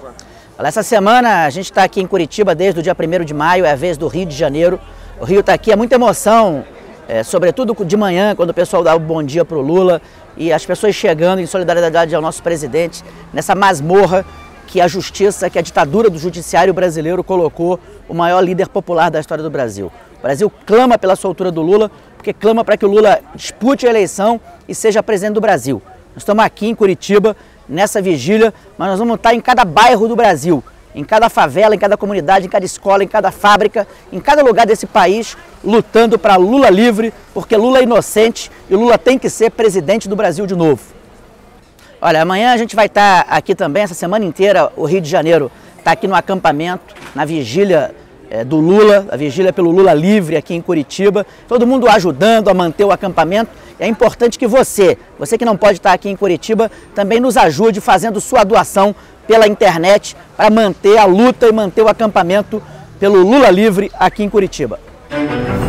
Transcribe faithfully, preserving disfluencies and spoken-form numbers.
Olha, essa semana a gente está aqui em Curitiba desde o dia primeiro de maio, é a vez do Rio de Janeiro. O Rio está aqui, é muita emoção, é, sobretudo de manhã, quando o pessoal dá o bom dia para o Lula e as pessoas chegando em solidariedade ao nosso presidente, nessa masmorra que a justiça, que a ditadura do judiciário brasileiro colocou o maior líder popular da história do Brasil. O Brasil clama pela soltura do Lula, porque clama para que o Lula dispute a eleição e seja presidente do Brasil. Nós estamos aqui em Curitiba, nessa vigília, mas nós vamos estar em cada bairro do Brasil, em cada favela, em cada comunidade, em cada escola, em cada fábrica, em cada lugar desse país, lutando para Lula livre, porque Lula é inocente e Lula tem que ser presidente do Brasil de novo. Olha, amanhã a gente vai estar aqui também, essa semana inteira, o Rio de Janeiro está aqui no acampamento, na vigília é, do Lula, a vigília pelo Lula livre aqui em Curitiba, todo mundo ajudando a manter o acampamento. É importante que você, você que não pode estar aqui em Curitiba, também nos ajude fazendo sua doação pela internet para manter a luta e manter o acampamento pelo Lula livre aqui em Curitiba.